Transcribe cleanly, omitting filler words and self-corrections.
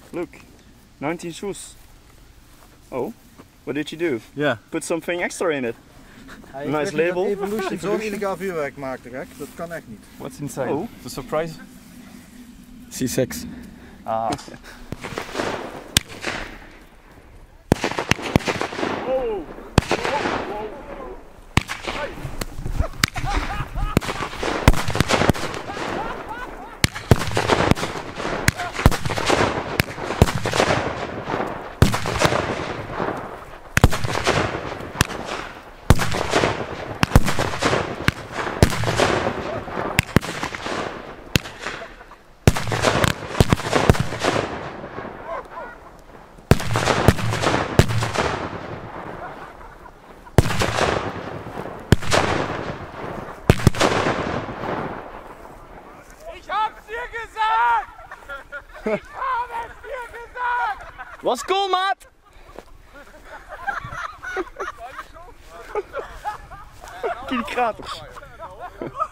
Look, 19 shoes. Oh, what did you do? Yeah. Put something extra in it. Hij Nice label. Evolution zo'n illegaal vuurwerk maakt, gek. Dat kan echt niet. What's inside? Oh. The surprise? C6. Ah. Oh! Was cool, maat! Kili kraters.